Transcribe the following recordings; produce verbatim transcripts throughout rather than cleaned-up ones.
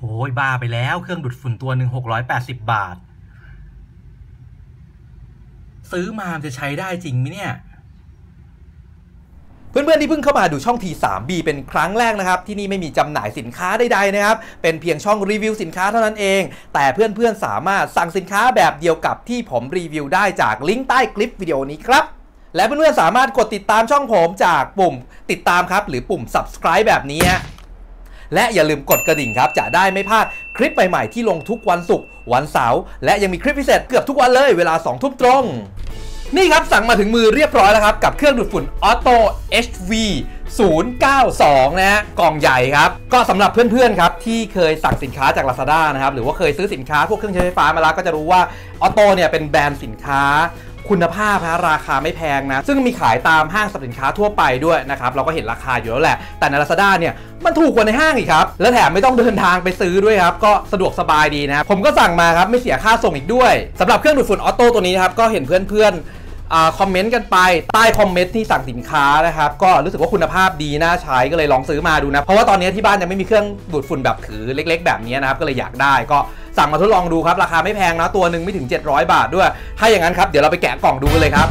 โอ้ยบ้าไปแล้วเครื่องดูดฝุ่นตัวหนึ่งหกร้อยแปดสิบบาทซื้อมาจะใช้ได้จริงไหมเนี่ยเพื่อนๆที่เพิ่งเข้ามาดูช่อง ที ทรี บี เป็นครั้งแรกนะครับที่นี่ไม่มีจำหน่ายสินค้าใดๆนะครับเป็นเพียงช่องรีวิวสินค้าเท่านั้นเองแต่เพื่อนๆสามารถสั่งสินค้าแบบเดียวกับที่ผมรีวิวได้จากลิงก์ใต้คลิปวิดีโอนี้ครับและเพื่อนๆสามารถกดติดตามช่องผมจากปุ่มติดตามครับหรือปุ่ม ซับสไครบ์ แบบนี้และอย่าลืมกดกระดิ่งครับจะได้ไม่พลาดคลิปใหม่ๆที่ลงทุกวันศุกร์วันเสาร์และยังมีคลิปพิเศษเกือบทุกวันเลยเวลาสองทุ่มตรงนี่ครับสั่งมาถึงมือเรียบร้อยแล้วครับกับเครื่องดูดฝุ่น Otto เอช วี ศูนย์ เก้า สอง นะฮะกล่องใหญ่ครับก็สำหรับเพื่อนๆครับที่เคยสั่งสินค้าจาก Lazada นะครับหรือว่าเคยซื้อสินค้าพวกเครื่องใช้ไฟฟ้ามาแล้วก็จะรู้ว่า Otto เนี่ยเป็นแบรนด์สินค้าคุณภาพนะราคาไม่แพงนะซึ่งมีขายตามห้างสรรพสินค้าทั่วไปด้วยนะครับเราก็เห็นราคาอยู่แล้วแหละแต่ใน Lazada เนี่ยมันถูกกว่าในห้างอีกครับและแถมไม่ต้องเดินทางไปซื้อด้วยครับก็สะดวกสบายดีนะผมก็สั่งมาครับไม่เสียค่าส่งอีกด้วยสำหรับเครื่องดูดฝุ่น Otto ตัวนี้ครับก็เห็นเพื่อนๆคอมเมนต์กันไปใต้คอมเมนต์ที่สั่งสินค้านะครับก็รู้สึกว่าคุณภาพดีน่าใช้ก็เลยลองซื้อมาดูนะเพราะว่าตอนนี้ที่บ้านยังไม่มีเครื่องดูดฝุ่นแบบถือเล็กๆแบบนี้นะครับก็เลยอยากได้ก็สั่งมาทดลองดูครับราคาไม่แพงนะตัวหนึ่งไม่ถึงเจ็ดร้อยบาทด้วยถ้าอย่างนั้นครับเดี๋ยวเราไปแกะกล่องดูกันเลยครับ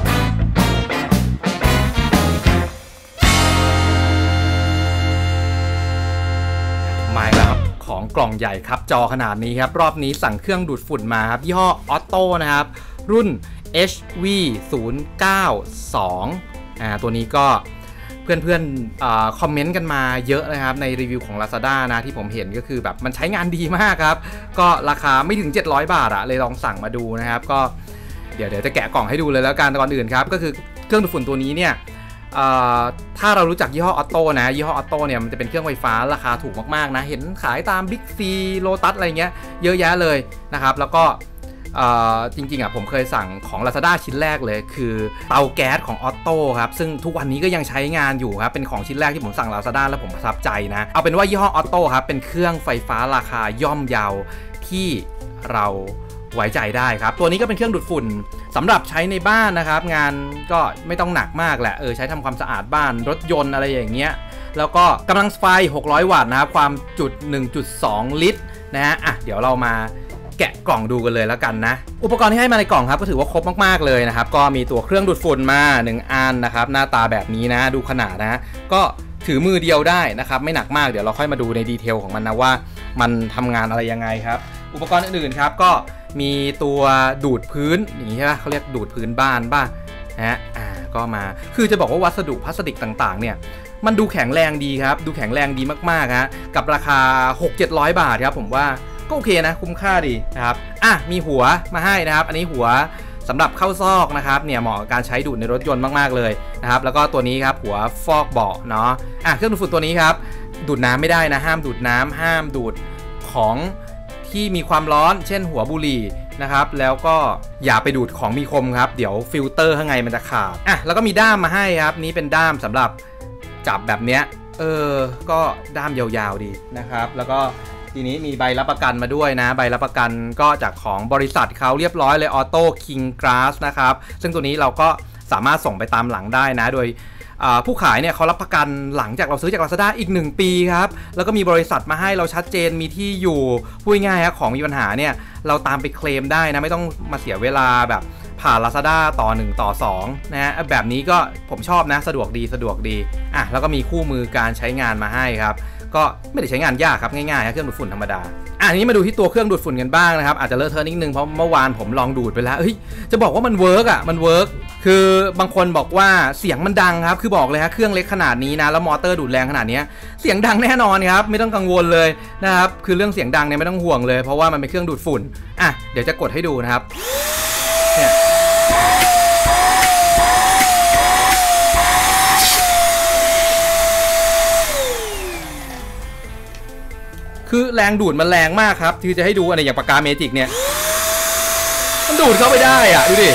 มาแล้วครับของกล่องใหญ่ครับจอขนาดนี้ครับรอบนี้สั่งเครื่องดูดฝุ่นมาครับยี่ห้อ Otto นะครับรุ่น เอช วี ศูนย์ เก้า สอง อ่าตัวนี้ก็เพื่อนๆอ่าคอมเมนต์กันมาเยอะนะครับในรีวิวของ Lazada นะที่ผมเห็นก็คือแบบมันใช้งานดีมากครับก็ราคาไม่ถึงเจ็ดร้อยบาทอะเลยลองสั่งมาดูนะครับก็เดี๋ยวเดี๋ยวจะแกะกล่องให้ดูเลยแล้วกันก่อนอื่นครับก็คือเครื่องดูดฝุ่นตัวนี้เนี่ยถ้าเรารู้จักยี่ห้อ Otto นะยี่ห้อ Otto เนี่ยมันจะเป็นเครื่องไฟฟ้าราคาถูกมากๆนะเห็นขายตาม Big C Lotus อะไรเงี้ยเยอะแยะเลยนะครับแล้วก็จริงๆอ่ะผมเคยสั่งของ Lazada ชิ้นแรกเลยคือเตาแก๊สของ Otto ครับซึ่งทุกวันนี้ก็ยังใช้งานอยู่ครับเป็นของชิ้นแรกที่ผมสั่ง Lazada แล้วผมประทับใจนะเอาเป็นว่ายี่ห้อ Otto ครับเป็นเครื่องไฟฟ้าราคาย่อมเยาที่เราไว้ใจได้ครับตัวนี้ก็เป็นเครื่องดูดฝุ่นสำหรับใช้ในบ้านนะครับงานก็ไม่ต้องหนักมากแหละเออใช้ทำความสะอาดบ้านรถยนต์อะไรอย่างเงี้ยแล้วก็กำลังไฟหกร้อยวัตต์นะครับความจุ หนึ่งจุดสอง ลิตรนะฮะอ่ะเดี๋ยวเรามาแกะกล่องดูกันเลยแล้วกันนะอุปกรณ์ที่ให้มาในกล่องครับก็ถือว่าครบมากๆเลยนะครับก็มีตัวเครื่องดูดฝุ่นมาหนึ่งอันนะครับหน้าตาแบบนี้นะดูขนาดนะก็ถือมือเดียวได้นะครับไม่หนักมากเดี๋ยวเราค่อยมาดูในดีเทลของมันนะว่ามันทำงานอะไรยังไงครับอุปกรณ์อื่นๆครับก็มีตัวดูดพื้นอย่างนี้ใช่ไหมเขาเรียกดูดพื้นบ้านบ้างนะฮะอ่าก็มาคือจะบอกว่าวัสดุพลาสติกต่างๆเนี่ยมันดูแข็งแรงดีครับดูแข็งแรงดีมากๆฮะกับราคา หกถึงเจ็ดร้อย บาทครับผมว่าก็โอเคนะคุ้มค่าดีนะครับอ่ะมีหัวมาให้นะครับอันนี้หัวสำหรับเข้าซอกนะครับเนี่ยเหมาะกับการใช้ดูดในรถยนต์มากๆเลยนะครับแล้วก็ตัวนี้ครับหัวฟอกเบาะเนาะอ่ะเครื่องดูดฝุ่นตัวนี้ครับดูดน้ำไม่ได้นะห้ามดูดน้ำห้ามดูดของที่มีความร้อนเช่นหัวบุหรี่นะครับแล้วก็อย่าไปดูดของมีคมครับเดี๋ยวฟิลเตอร์ข้างในมันจะขาดอ่ะแล้วก็มีด้ามมาให้ครับนี้เป็นด้ามสำหรับจับแบบเนี้ยเออก็ด้ามยาวๆดีนะครับแล้วก็ทีนี้มีใบรับประกันมาด้วยนะใบรับประกันก็จากของบริษัทเขาเรียบร้อยเลย Otto King Glass นะครับซึ่งตัวนี้เราก็สามารถส่งไปตามหลังได้นะโดยผู้ขายเนี่ยเขารับประกันหลังจากเราซื้อจาก Lazada อีกหนึ่งปีครับแล้วก็มีบริษัทมาให้เราชัดเจนมีที่อยู่พูดง่ายๆครับของมีปัญหาเนี่ยเราตามไปเคลมได้นะไม่ต้องมาเสียเวลาแบบผ่าน Lazada ต่อหนึ่งต่อสองนะฮะแบบนี้ก็ผมชอบนะสะดวกดีสะดวกดีอ่ะแล้วก็มีคู่มือการใช้งานมาให้ครับก็ไม่ได้ใช้งานยากครับง่ายๆเครื่องดูดฝุ่นธรรมดาอ่ะนี้มาดูที่ตัวเครื่องดูดฝุ่นกันบ้างนะครับอาจจะเลอะเทอะนิดนึงเพราะเมื่อวานผมลองดูดไปแล้วเฮ้ยจะบอกว่ามันเวิร์กอ่ะมันเวิร์กคือบางคนบอกว่าเสียงมันดังครับคือบอกเลยฮะเครื่องเล็กขนาดนี้นะแล้วมอเตอร์ดูดแรงขนาดนี้เสียงดังแน่นอนครับไม่ต้องกังวลเลยนะครับคือเรื่องเสียงดังเนี่ยไม่ต้องห่วงเลยเพราะว่ามันเป็นเครื่องดูดฝุ่นอ่ะเดี๋ยวจะกดให้ดูนะครับเนี่ยคือแรงดูดมันแรงมากครับที่จะให้ดูอะไรอย่างปากกาเมจิกเนี่ยมันดูดเข้าไปได้อ่ะดูดิ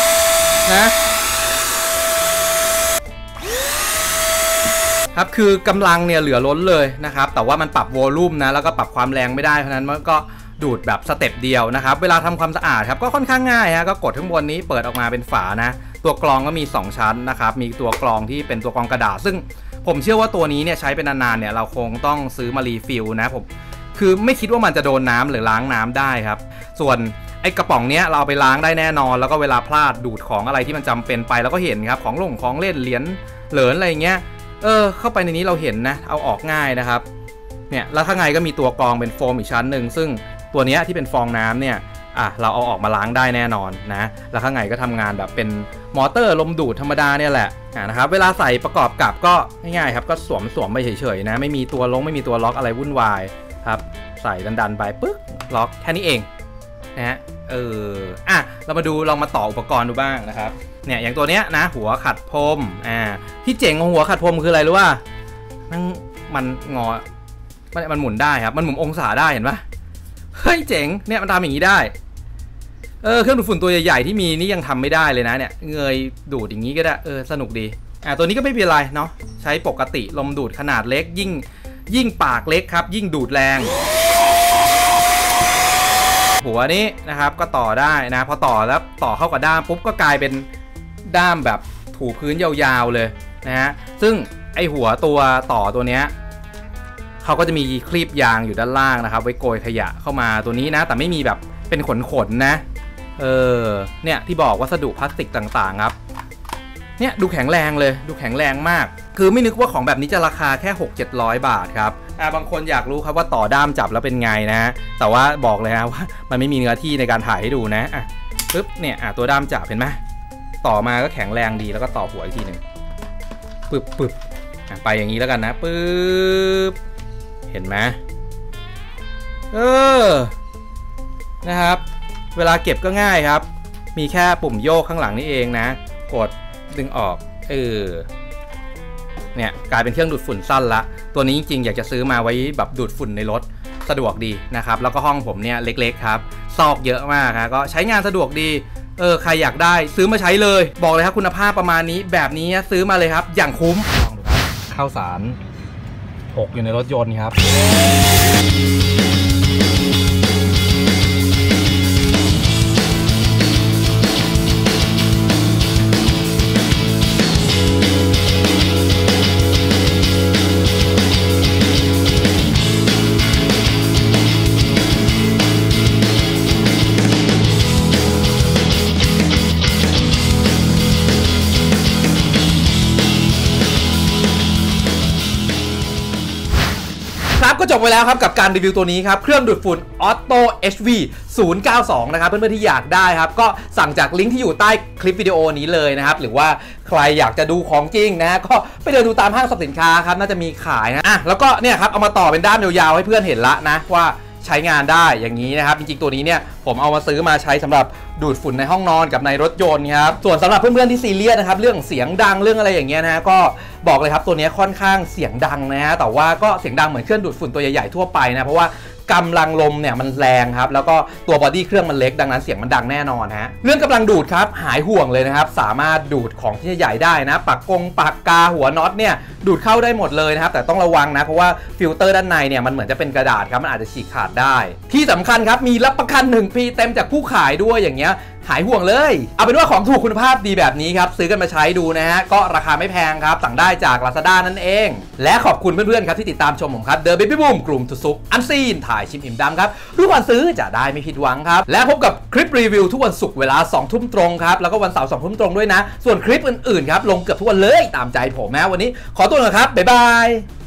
นะครับคือกำลังเนี่ยเหลือล้นเลยนะครับแต่ว่ามันปรับวอลลุ่มนะแล้วก็ปรับความแรงไม่ได้เพราะนั้นมันก็ดูดแบบสเต็ปเดียวนะครับเวลาทำความสะอาดครับก็ค่อนข้างง่ายฮะก็กดข้างบนนี้เปิดออกมาเป็นฝานะตัวกรองก็มีสองชั้นนะครับมีตัวกรองที่เป็นตัวกรองกระดาษซึ่งผมเชื่อว่าตัวนี้เนี่ยใช้เป็นนานๆเนี่ยเราคงต้องซื้อมารีฟิลนะผมคือไม่คิดว่ามันจะโดนน้ำหรือล้างน้ำได้ครับส่วนไอ้กระป๋องเนี้ยเราเอาไปล้างได้แน่นอนแล้วก็เวลาพลาดดูดของอะไรที่มันจำเป็นไปแล้วก็เห็นครับของลงของเล่นเหรียญเหริญอะไรเงี้ยเออเข้าไปในนี้เราเห็นนะเอาออกง่ายนะครับเนี่ยแล้วข้างในก็มีตัวกรองเป็นโฟมอีกชั้นหนึ่งซึ่งตัวเนี้ยที่เป็นฟองน้ำเนี่ยอ่ะเราเอาออกมาล้างได้แน่นอนนะแล้วข้างในก็ทำงานแบบเป็นมอเตอร์ลมดูดธรรมดาเนี่ยแหละนะครับเวลาใส่ประกอบกับก็ง่ายๆครับก็สวมสวมไปเฉยๆนะไม่มีตัวลงไม่มีตัวล็อกอะไรวุ่นวายครับใส่ดันๆไปปึ๊กล็อกแค่นี้เองนะฮะเอออ่ะเรามาดูลองมาต่ออุปกรณ์ดูบ้างนะครับเนี่ยอย่างตัวเนี้ยนะหัวขัดพรมอ่าที่เจ๋งของหัวขัดพรมคืออะไรรู้ป่ะมันมันงอมันมันหมุนได้ครับมันหมุนองศาได้เห็นปะเฮ้ยเจ๋งเนี่ยมันทำอย่างนี้ได้เออเครื่องดูดฝุ่นตัวใหญ่ๆที่มีนี่ยังทำไม่ได้เลยนะเนี่ยเงยดูดอย่างนี้ก็ได้เออสนุกดีอ่าตัวนี้ก็ไม่เป็นไรเนาะใช้ปกติลมดูดขนาดเล็กยิ่งยิ่งปากเล็กครับยิ่งดูดแรงหัวนี้นะครับก็ต่อได้นะพอต่อแล้วต่อเข้ากับด้ามปุ๊บก็กลายเป็นด้ามแบบถูพื้นยาวๆเลยนะฮะซึ่งไอหัวตัวต่อตัวเนี้ยเขาก็จะมีคลีปยางอยู่ด้านล่างนะครับไว้โกยขยะเข้ามาตัวนี้นะแต่ไม่มีแบบเป็นขนๆนะเออเนี่ยที่บอกวัสดุพลาสติกต่างๆครับเนี่ยดูแข็งแรงเลยดูแข็งแรงมากคือไม่นึกว่าของแบบนี้จะราคาแค่ หกเจ็ดร้อย บาทครับอ่าบางคนอยากรู้ครับว่าต่อด้ามจับแล้วเป็นไงนะแต่ว่าบอกเลยนะว่ามันไม่มีเนื้อที่ในการถ่ายให้ดูนะอ่ะปึ๊บเนี่ยอ่ะตัวด้ามจับเห็นไหมต่อมาก็แข็งแรงดีแล้วก็ต่อหัวอีกทีหนึ่งปึ๊บปึ๊บอ่ะไปอย่างนี้แล้วกันนะปึ๊บเห็นไหมเออนะครับเวลาเก็บก็ง่ายครับมีแค่ปุ่มโยกข้างหลังนี่เองนะกดดึงออกเออเนี่ยกลายเป็นเครื่องดูดฝุ่นสั้นละตัวนี้จริงๆอยากจะซื้อมาไว้แบบดูดฝุ่นในรถสะดวกดีนะครับแล้วก็ห้องผมเนี่ยเล็กๆครับซอกเยอะมากครับก็ใช้งานสะดวกดีเออใครอยากได้ซื้อมาใช้เลยบอกเลยครับคุณภาพประมาณนี้แบบนี้ซื้อมาเลยครับอย่างคุ้มลองดูครับข้าวสารหกอยู่ในรถยนต์ครับครับก็จบไปแล้วครับกับการรีวิวตัวนี้ครับเครื่องดูดฝุ่น Otto เอช วี ศูนย์เก้าสอง นะครับเพื่อนๆที่อยากได้ครับก็สั่งจากลิงก์ที่อยู่ใต้คลิปวิดีโอนี้เลยนะครับหรือว่าใครอยากจะดูของจริงนะก็ไปเดินดูตามห้างสรรพสินค้าครับน่าจะมีขายนะอ่ะแล้วก็เนี่ยครับเอามาต่อเป็นด้ามยาวๆให้เพื่อนเห็นละนะว่าใช้งานได้อย่างนี้นะครับจริงๆตัวนี้เนี่ยผมเอามาซื้อมาใช้สำหรับดูดฝุ่นในห้องนอนกับในรถยนต์ครับส่วนสำหรับเพื่อนๆที่ซีเรียสนะครับเรื่องเสียงดังเรื่องอะไรอย่างเงี้ยนะก็บอกเลยครับตัวนี้ค่อนข้างเสียงดังนะฮะแต่ว่าก็เสียงดังเหมือนเครื่องดูดฝุ่นตัวใหญ่ๆทั่วไปนะเพราะว่ากำลังลมเนี่ยมันแรงครับแล้วก็ตัวบอดี้เครื่องมันเล็กดังนั้นเสียงมันดังแน่นอนฮะเรื่องกำลังดูดครับหายห่วงเลยนะครับสามารถดูดของที่ใหญ่ได้นะปากกงปากกาหัวน็อตเนี่ยดูดเข้าได้หมดเลยนะครับแต่ต้องระวังนะเพราะว่าฟิลเตอร์ด้านในเนี่ยมันเหมือนจะเป็นกระดาษครับมันอาจจะฉีกขาดได้ที่สำคัญครับมีรับประกันหนึ่งปีเต็มจากผู้ขายด้วยอย่างเงี้ยหายห่วงเลยเอาเป็นว่าของถูกคุณภาพดีแบบนี้ครับซื้อกันมาใช้ดูนะฮะก็ราคาไม่แพงครับสั่งได้จาก Lazada นั่นเองและขอบคุณเพื่อนๆครับที่ติดตามชมผมครับ The Baby Boom กลุ่มทุสุกอันซีนถ่ายชิมอิ่มดำครับรู้ก่อนซื้อจะได้ไม่ผิดหวังครับและพบกับคลิปรีวิวทุกวันศุกร์เวลาสองทุ่มตรงครับแล้วก็วันเสาร์สองทุ่มตรงด้วยนะส่วนคลิปอื่นๆครับลงเกือบทุกวันเลยตามใจผมนะวันนี้ขอตัวก่อนครับบ๊ายบาย